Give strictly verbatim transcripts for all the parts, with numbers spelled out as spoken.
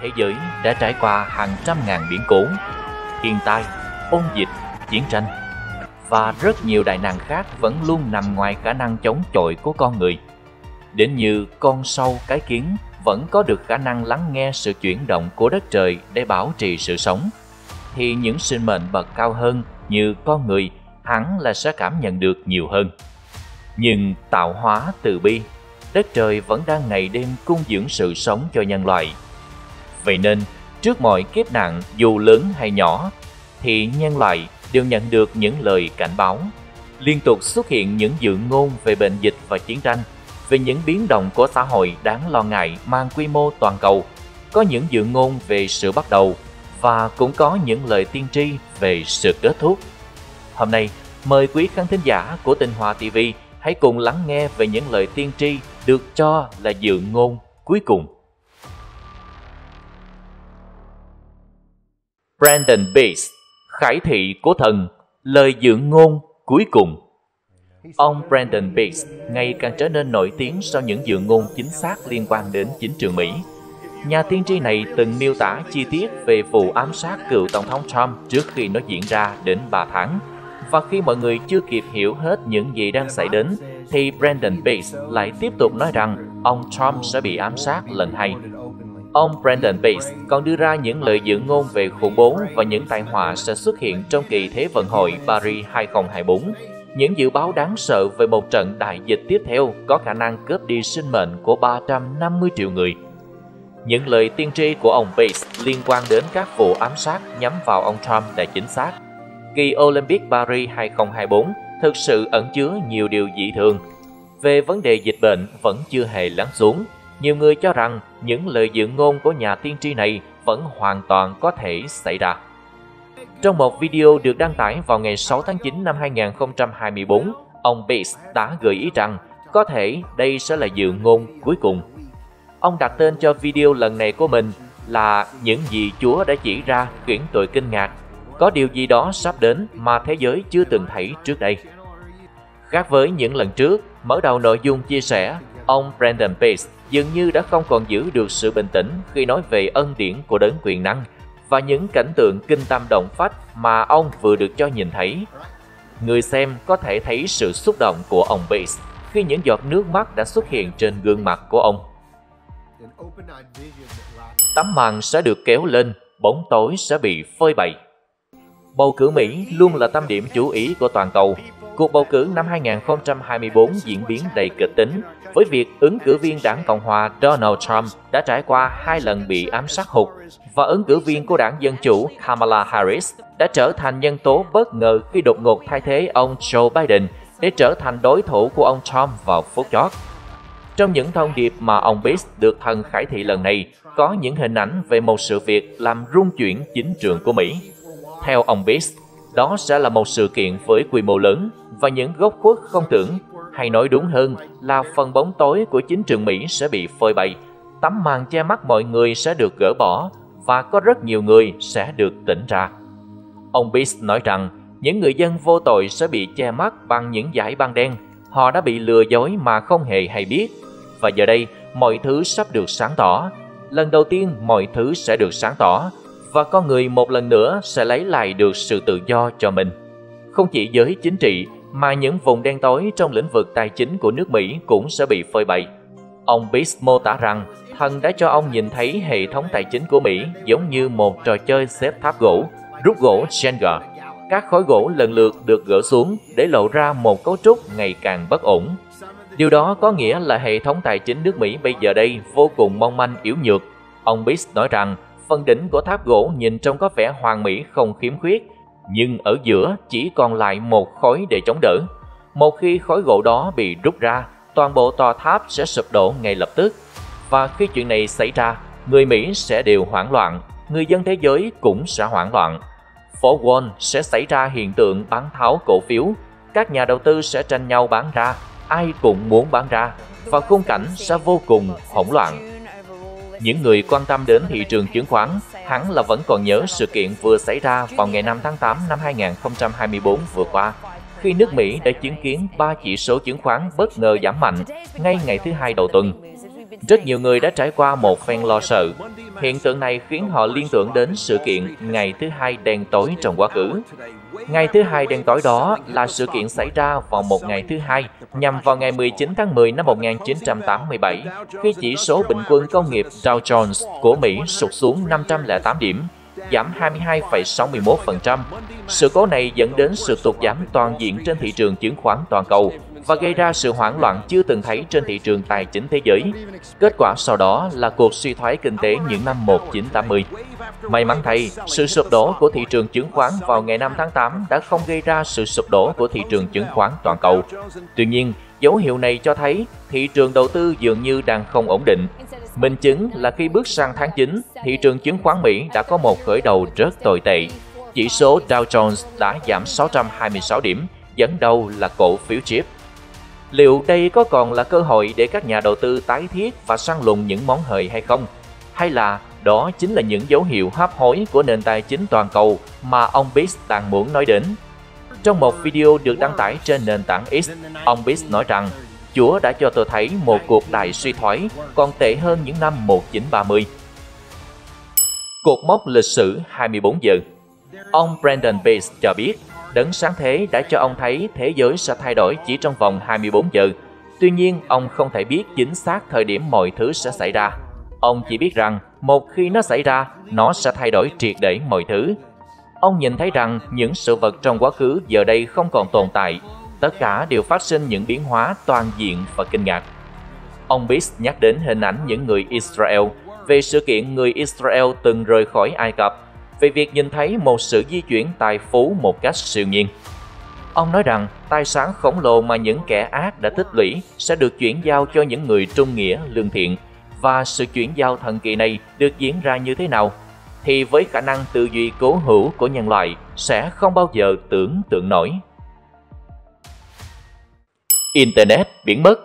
thế giới đã trải qua hàng trăm ngàn biến cố, thiên tai, ôn dịch, chiến tranh và rất nhiều đại nạn khác vẫn luôn nằm ngoài khả năng chống chọi của con người. Đến như con sâu cái kiến vẫn có được khả năng lắng nghe sự chuyển động của đất trời để bảo trì sự sống, thì những sinh mệnh bậc cao hơn như con người hẳn là sẽ cảm nhận được nhiều hơn. Nhưng tạo hóa từ bi, đất trời vẫn đang ngày đêm cung dưỡng sự sống cho nhân loại. Vậy nên, trước mọi kiếp nạn dù lớn hay nhỏ, thì nhân loại đều nhận được những lời cảnh báo. Liên tục xuất hiện những dự ngôn về bệnh dịch và chiến tranh, về những biến động của xã hội đáng lo ngại mang quy mô toàn cầu. Có những dự ngôn về sự bắt đầu, và cũng có những lời tiên tri về sự kết thúc. Hôm nay, mời quý khán thính giả của Tinh Hoa ti vi hãy cùng lắng nghe về những lời tiên tri được cho là dự ngôn cuối cùng. Brandon Beast, khải thị của thần, lời dự ngôn cuối cùng. Ông Brandon Beast ngày càng trở nên nổi tiếng sau những dự ngôn chính xác liên quan đến chính trường Mỹ. Nhà tiên tri này từng miêu tả chi tiết về vụ ám sát cựu Tổng thống Trump trước khi nó diễn ra đến ba tháng. Và khi mọi người chưa kịp hiểu hết những gì đang xảy đến, thì Brandon Beast lại tiếp tục nói rằng ông Trump sẽ bị ám sát lần hai. Ông Brandon Beast còn đưa ra những lời dự ngôn về khủng bố và những tai họa sẽ xuất hiện trong kỳ Thế vận hội Paris hai không hai tư. Những dự báo đáng sợ về một trận đại dịch tiếp theo có khả năng cướp đi sinh mệnh của ba trăm năm mươi triệu người. Những lời tiên tri của ông Beast liên quan đến các vụ ám sát nhắm vào ông Trump là chính xác. Kỳ Olympic Paris hai không hai tư thực sự ẩn chứa nhiều điều dị thường. Về vấn đề dịch bệnh vẫn chưa hề lắng xuống, nhiều người cho rằng những lời dự ngôn của nhà tiên tri này vẫn hoàn toàn có thể xảy ra. Trong một video được đăng tải vào ngày sáu tháng chín năm hai nghìn không trăm hai mươi tư, ông Beast đã gợi ý rằng có thể đây sẽ là dự ngôn cuối cùng. Ông đặt tên cho video lần này của mình là những gì Chúa đã chỉ ra khiến tôi kinh ngạc. Có điều gì đó sắp đến mà thế giới chưa từng thấy trước đây. Khác với những lần trước, mở đầu nội dung chia sẻ, ông Brandon Beast dường như đã không còn giữ được sự bình tĩnh khi nói về ân điển của đấng quyền năng và những cảnh tượng kinh tâm động phách mà ông vừa được cho nhìn thấy. Người xem có thể thấy sự xúc động của ông Beast khi những giọt nước mắt đã xuất hiện trên gương mặt của ông. Tấm màn sẽ được kéo lên, bóng tối sẽ bị phơi bày. Bầu cử Mỹ luôn là tâm điểm chú ý của toàn cầu. Cuộc bầu cử năm hai nghìn không trăm hai mươi tư diễn biến đầy kịch tính, với việc ứng cử viên đảng Cộng hòa Donald Trump đã trải qua hai lần bị ám sát hụt, và ứng cử viên của đảng Dân chủ Kamala Harris đã trở thành nhân tố bất ngờ khi đột ngột thay thế ông Joe Biden để trở thành đối thủ của ông Trump vào phút chót. Trong những thông điệp mà ông Beast được thần khải thị lần này, có những hình ảnh về một sự việc làm rung chuyển chính trường của Mỹ. Theo ông Beast, đó sẽ là một sự kiện với quy mô lớn và những góc khuất không tưởng, hay nói đúng hơn là phần bóng tối của chính trường Mỹ sẽ bị phơi bày, tấm màn che mắt mọi người sẽ được gỡ bỏ và có rất nhiều người sẽ được tỉnh ra. Ông Beast nói rằng những người dân vô tội sẽ bị che mắt bằng những dải băng đen, họ đã bị lừa dối mà không hề hay biết. Và giờ đây, mọi thứ sắp được sáng tỏ. Lần đầu tiên mọi thứ sẽ được sáng tỏ, và con người một lần nữa sẽ lấy lại được sự tự do cho mình. Không chỉ giới chính trị, mà những vùng đen tối trong lĩnh vực tài chính của nước Mỹ cũng sẽ bị phơi bày. Ông Beast mô tả rằng thần đã cho ông nhìn thấy hệ thống tài chính của Mỹ giống như một trò chơi xếp tháp gỗ, rút gỗ Jenga. Các khối gỗ lần lượt được gỡ xuống để lộ ra một cấu trúc ngày càng bất ổn. Điều đó có nghĩa là hệ thống tài chính nước Mỹ bây giờ đây vô cùng mong manh yếu nhược. Ông Beast nói rằng phần đỉnh của tháp gỗ nhìn trông có vẻ hoàn mỹ không khiếm khuyết, nhưng ở giữa chỉ còn lại một khối để chống đỡ. Một khi khối gỗ đó bị rút ra, toàn bộ tòa tháp sẽ sụp đổ ngay lập tức. Và khi chuyện này xảy ra, người Mỹ sẽ đều hoảng loạn, người dân thế giới cũng sẽ hoảng loạn. Phố Wall sẽ xảy ra hiện tượng bán tháo cổ phiếu, các nhà đầu tư sẽ tranh nhau bán ra, ai cũng muốn bán ra, và khung cảnh sẽ vô cùng hỗn loạn. Những người quan tâm đến thị trường chứng khoán hẳn là vẫn còn nhớ sự kiện vừa xảy ra vào ngày năm tháng tám năm hai nghìn không trăm hai mươi tư vừa qua, khi nước Mỹ đã chứng kiến ba chỉ số chứng khoán bất ngờ giảm mạnh ngay ngày thứ hai đầu tuần. Rất nhiều người đã trải qua một phen lo sợ. Hiện tượng này khiến họ liên tưởng đến sự kiện ngày thứ hai đen tối trong quá khứ. Ngày thứ hai đen tối đó là sự kiện xảy ra vào một ngày thứ hai, nhằm vào ngày mười chín tháng mười năm một nghìn chín trăm tám mươi bảy, khi chỉ số bình quân công nghiệp Dow Jones của Mỹ sụt xuống năm trăm lẻ tám điểm, giảm hai mươi hai phẩy sáu mươi mốt phần trăm. Sự cố này dẫn đến sự tụt giảm toàn diện trên thị trường chứng khoán toàn cầu và gây ra sự hoảng loạn chưa từng thấy trên thị trường tài chính thế giới. Kết quả sau đó là cuộc suy thoái kinh tế những năm một nghìn chín trăm tám mươi. May mắn thay, sự sụp đổ của thị trường chứng khoán vào ngày năm tháng tám đã không gây ra sự sụp đổ của thị trường chứng khoán toàn cầu. Tuy nhiên, dấu hiệu này cho thấy thị trường đầu tư dường như đang không ổn định. Minh chứng là khi bước sang tháng chín, thị trường chứng khoán Mỹ đã có một khởi đầu rất tồi tệ. Chỉ số Dow Jones đã giảm sáu trăm hai mươi sáu điểm, dẫn đầu là cổ phiếu chip. Liệu đây có còn là cơ hội để các nhà đầu tư tái thiết và săn lùng những món hời hay không? Hay là đó chính là những dấu hiệu hấp hối của nền tài chính toàn cầu mà ông Beast đang muốn nói đến? Trong một video được đăng tải trên nền tảng X, ông Beast nói rằng Chúa đã cho tôi thấy một cuộc đại suy thoái còn tệ hơn những năm một nghìn chín trăm ba mươi. Cột mốc lịch sử hai mươi bốn giờ. Ông Brandon Beast cho biết Đấng Sáng Thế đã cho ông thấy thế giới sẽ thay đổi chỉ trong vòng hai mươi bốn giờ. Tuy nhiên, ông không thể biết chính xác thời điểm mọi thứ sẽ xảy ra. Ông chỉ biết rằng một khi nó xảy ra, nó sẽ thay đổi triệt để mọi thứ. Ông nhìn thấy rằng những sự vật trong quá khứ giờ đây không còn tồn tại. Tất cả đều phát sinh những biến hóa toàn diện và kinh ngạc. Ông Beast nhắc đến hình ảnh những người Israel, về sự kiện người Israel từng rời khỏi Ai Cập, về việc nhìn thấy một sự di chuyển tài phú một cách siêu nhiên. Ông nói rằng tài sản khổng lồ mà những kẻ ác đã tích lũy sẽ được chuyển giao cho những người trung nghĩa lương thiện, và sự chuyển giao thần kỳ này được diễn ra như thế nào thì với khả năng tư duy cố hữu của nhân loại sẽ không bao giờ tưởng tượng nổi. Internet biến mất.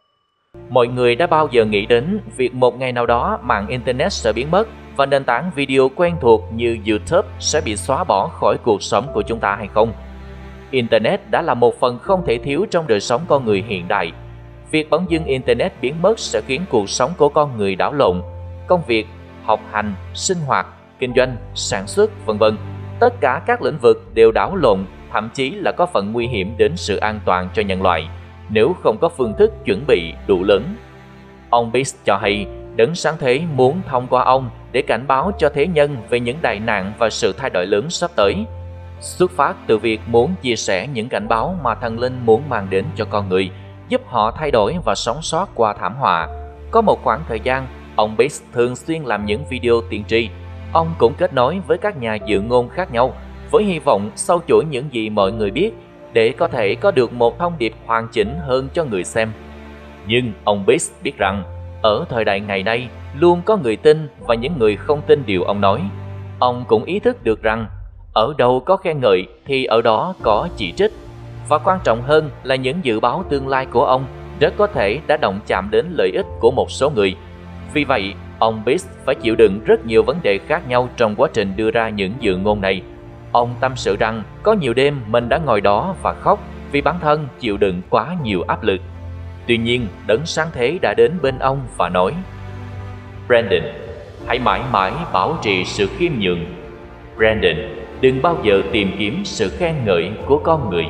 Mọi người đã bao giờ nghĩ đến việc một ngày nào đó mạng Internet sẽ biến mất và nền tảng video quen thuộc như YouTube sẽ bị xóa bỏ khỏi cuộc sống của chúng ta hay không? Internet đã là một phần không thể thiếu trong đời sống con người hiện đại. Việc bỗng dưng Internet biến mất sẽ khiến cuộc sống của con người đảo lộn. Công việc, học hành, sinh hoạt, kinh doanh, sản xuất, vân vân. Tất cả các lĩnh vực đều đảo lộn, thậm chí là có phần nguy hiểm đến sự an toàn cho nhân loại nếu không có phương thức chuẩn bị đủ lớn. Ông Beast cho hay Đấng Sáng Thế muốn thông qua ông để cảnh báo cho thế nhân về những đại nạn và sự thay đổi lớn sắp tới. Xuất phát từ việc muốn chia sẻ những cảnh báo mà thần linh muốn mang đến cho con người, giúp họ thay đổi và sống sót qua thảm họa. Có một khoảng thời gian, ông Beast thường xuyên làm những video tiên tri. Ông cũng kết nối với các nhà dự ngôn khác nhau với hy vọng sâu chuỗi những gì mọi người biết để có thể có được một thông điệp hoàn chỉnh hơn cho người xem. Nhưng ông Beast biết rằng ở thời đại ngày nay luôn có người tin và những người không tin điều ông nói. Ông cũng ý thức được rằng ở đâu có khen ngợi thì ở đó có chỉ trích. Và quan trọng hơn là những dự báo tương lai của ông rất có thể đã động chạm đến lợi ích của một số người. Vì vậy, ông Beast phải chịu đựng rất nhiều vấn đề khác nhau trong quá trình đưa ra những dự ngôn này. Ông tâm sự rằng có nhiều đêm mình đã ngồi đó và khóc vì bản thân chịu đựng quá nhiều áp lực. Tuy nhiên, Đấng Sáng Thế đã đến bên ông và nói: Brandon, hãy mãi mãi bảo trì sự khiêm nhường. Brandon, đừng bao giờ tìm kiếm sự khen ngợi của con người.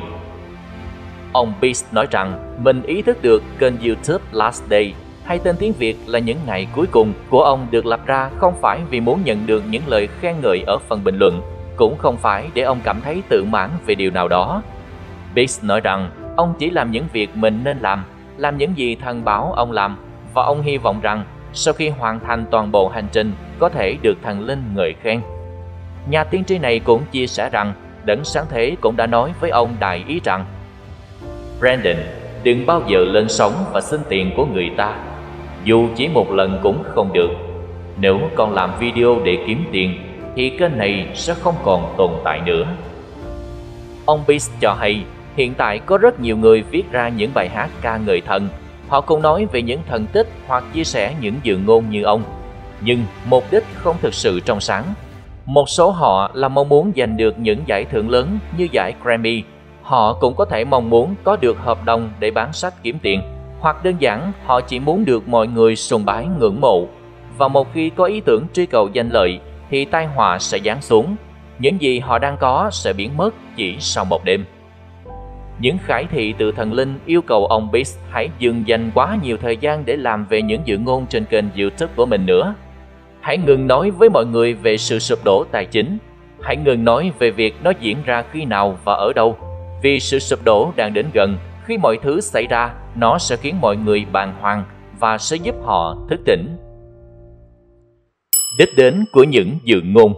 Ông Beast nói rằng mình ý thức được kênh YouTube Last Day, hay tên tiếng Việt là Những Ngày Cuối Cùng của ông được lập ra không phải vì muốn nhận được những lời khen ngợi ở phần bình luận, cũng không phải để ông cảm thấy tự mãn về điều nào đó. Beast nói rằng ông chỉ làm những việc mình nên làm, làm những gì thần bảo ông làm, và ông hy vọng rằng sau khi hoàn thành toàn bộ hành trình có thể được thần linh ngợi khen. Nhà tiên tri này cũng chia sẻ rằng Đấng Sáng Thế cũng đã nói với ông đại ý rằng: Brandon, đừng bao giờ lên sóng và xin tiền của người ta, dù chỉ một lần cũng không được. Nếu còn làm video để kiếm tiền thì kênh này sẽ không còn tồn tại nữa. Ông Beast cho hay hiện tại có rất nhiều người viết ra những bài hát ca ngợi thần. Họ cũng nói về những thần tích hoặc chia sẻ những dự ngôn như ông, nhưng mục đích không thực sự trong sáng. Một số họ là mong muốn giành được những giải thưởng lớn như giải Grammy. Họ cũng có thể mong muốn có được hợp đồng để bán sách kiếm tiền. Hoặc đơn giản họ chỉ muốn được mọi người sùng bái ngưỡng mộ. Và một khi có ý tưởng truy cầu danh lợi thì tai họa sẽ giáng xuống. Những gì họ đang có sẽ biến mất chỉ sau một đêm. Những khải thị từ thần linh yêu cầu ông Beast hãy dừng dành quá nhiều thời gian để làm về những dự ngôn trên kênh YouTube của mình nữa. Hãy ngừng nói với mọi người về sự sụp đổ tài chính. Hãy ngừng nói về việc nó diễn ra khi nào và ở đâu. Vì sự sụp đổ đang đến gần. Khi mọi thứ xảy ra, nó sẽ khiến mọi người bàng hoàng và sẽ giúp họ thức tỉnh. Đích đến của những dự ngôn.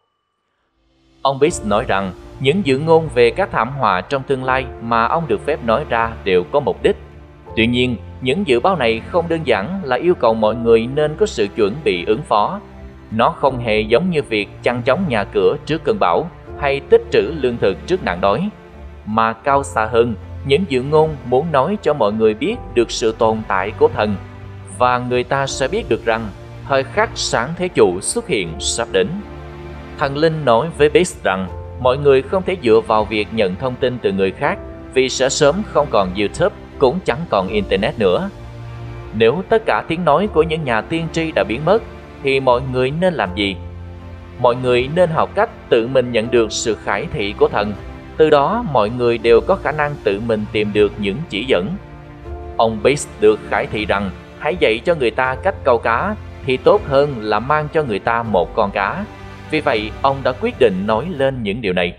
Ông Beast nói rằng những dự ngôn về các thảm họa trong tương lai mà ông được phép nói ra đều có mục đích. Tuy nhiên, những dự báo này không đơn giản là yêu cầu mọi người nên có sự chuẩn bị ứng phó. Nó không hề giống như việc chằng chóng nhà cửa trước cơn bão hay tích trữ lương thực trước nạn đói. Mà cao xa hơn, những dự ngôn muốn nói cho mọi người biết được sự tồn tại của thần. Và người ta sẽ biết được rằng thời khắc sáng thế chủ xuất hiện sắp đến. Thần linh nói với Beast rằng mọi người không thể dựa vào việc nhận thông tin từ người khác vì sẽ sớm không còn YouTube, cũng chẳng còn Internet nữa. Nếu tất cả tiếng nói của những nhà tiên tri đã biến mất, thì mọi người nên làm gì? Mọi người nên học cách tự mình nhận được sự khải thị của thần. Từ đó mọi người đều có khả năng tự mình tìm được những chỉ dẫn. Ông Beast được khải thị rằng hãy dạy cho người ta cách câu cá thì tốt hơn là mang cho người ta một con cá. Vì vậy, ông đã quyết định nói lên những điều này.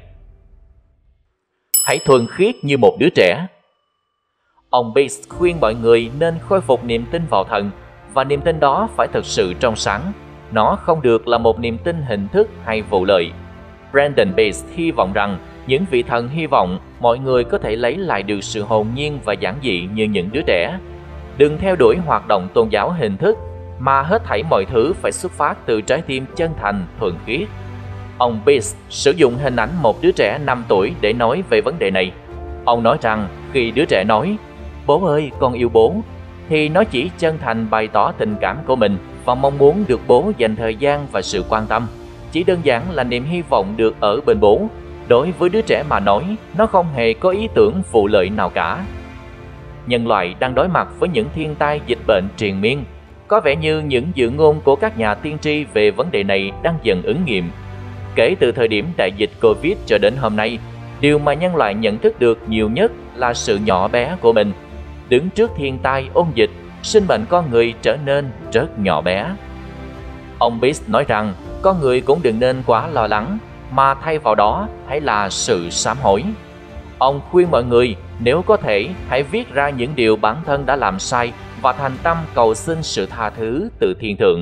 Hãy thuần khiết như một đứa trẻ. Ông Beast khuyên mọi người nên khôi phục niềm tin vào thần, và niềm tin đó phải thực sự trong sáng. Nó không được là một niềm tin hình thức hay vụ lợi. Brandon Beast hy vọng rằng những vị thần hy vọng mọi người có thể lấy lại được sự hồn nhiên và giản dị như những đứa trẻ. Đừng theo đuổi hoạt động tôn giáo hình thức, mà hết thảy mọi thứ phải xuất phát từ trái tim chân thành, thuần khiết. Ông Beast sử dụng hình ảnh một đứa trẻ năm tuổi để nói về vấn đề này. Ông nói rằng khi đứa trẻ nói "Bố ơi, con yêu bố", thì nó chỉ chân thành bày tỏ tình cảm của mình và mong muốn được bố dành thời gian và sự quan tâm. Chỉ đơn giản là niềm hy vọng được ở bên bố. Đối với đứa trẻ mà nói, nó không hề có ý tưởng vụ lợi nào cả. Nhân loại đang đối mặt với những thiên tai dịch bệnh triền miên. Có vẻ như những dự ngôn của các nhà tiên tri về vấn đề này đang dần ứng nghiệm. Kể từ thời điểm đại dịch Covid cho đến hôm nay, điều mà nhân loại nhận thức được nhiều nhất là sự nhỏ bé của mình. Đứng trước thiên tai ôn dịch, sinh mệnh con người trở nên rất nhỏ bé. Ông Beast nói rằng con người cũng đừng nên quá lo lắng, mà thay vào đó hãy là sự sám hối. Ông khuyên mọi người nếu có thể hãy viết ra những điều bản thân đã làm sai và thành tâm cầu xin sự tha thứ từ thiên thượng.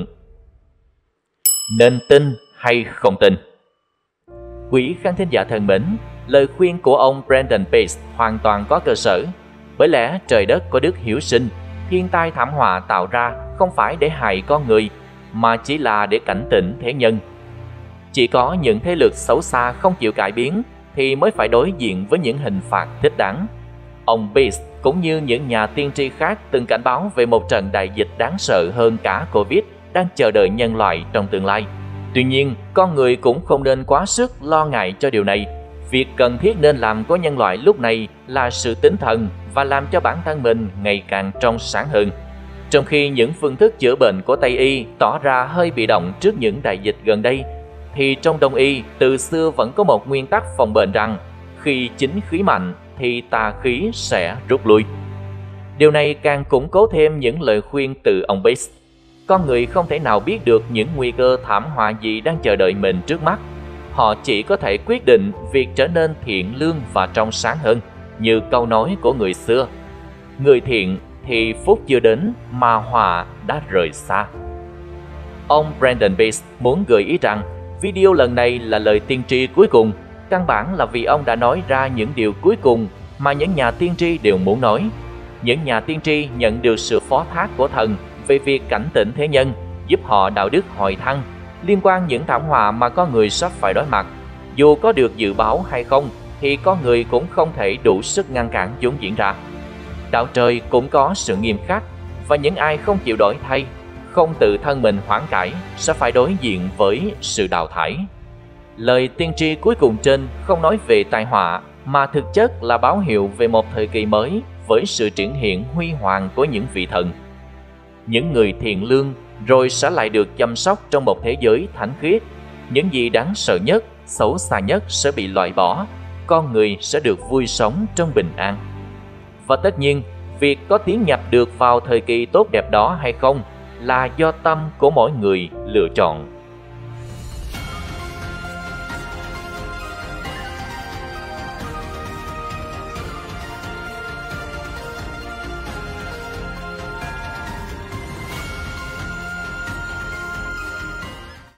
Nên tin hay không tin? Quý khán thính giả thân mến, lời khuyên của ông Brandon Beast hoàn toàn có cơ sở. Bởi lẽ trời đất có đức hiếu sinh, thiên tai thảm họa tạo ra không phải để hại con người, mà chỉ là để cảnh tỉnh thế nhân. Chỉ có những thế lực xấu xa không chịu cải biến thì mới phải đối diện với những hình phạt thích đáng. Ông Beast cũng như những nhà tiên tri khác từng cảnh báo về một trận đại dịch đáng sợ hơn cả Covid đang chờ đợi nhân loại trong tương lai. Tuy nhiên, con người cũng không nên quá sức lo ngại cho điều này. Việc cần thiết nên làm của nhân loại lúc này là sự tín thần và làm cho bản thân mình ngày càng trong sáng hơn. Trong khi những phương thức chữa bệnh của Tây Y tỏ ra hơi bị động trước những đại dịch gần đây, thì trong Đông Y từ xưa vẫn có một nguyên tắc phòng bệnh rằng khi chính khí mạnh thì tà khí sẽ rút lui. Điều này càng củng cố thêm những lời khuyên từ ông Beast. Con người không thể nào biết được những nguy cơ thảm họa gì đang chờ đợi mình trước mắt. Họ chỉ có thể quyết định việc trở nên thiện lương và trong sáng hơn, như câu nói của người xưa: người thiện thì phúc chưa đến mà họa đã rời xa. Ông Brandon Beast muốn gợi ý rằng video lần này là lời tiên tri cuối cùng, căn bản là vì ông đã nói ra những điều cuối cùng mà những nhà tiên tri đều muốn nói. Những nhà tiên tri nhận được sự phó thác của thần về việc cảnh tỉnh thế nhân, giúp họ đạo đức hồi thăng, liên quan những thảm họa mà con người sắp phải đối mặt. Dù có được dự báo hay không, thì con người cũng không thể đủ sức ngăn cản chúng diễn ra. Đạo trời cũng có sự nghiêm khắc, và những ai không chịu đổi thay, không tự thân mình hoán cải, sẽ phải đối diện với sự đào thải. Lời tiên tri cuối cùng trên không nói về tai họa, mà thực chất là báo hiệu về một thời kỳ mới với sự triển hiện huy hoàng của những vị thần. Những người thiện lương rồi sẽ lại được chăm sóc trong một thế giới thánh khiết. Những gì đáng sợ nhất, xấu xa nhất sẽ bị loại bỏ, con người sẽ được vui sống trong bình an. Và tất nhiên, việc có tiến nhập được vào thời kỳ tốt đẹp đó hay không là do tâm của mỗi người lựa chọn.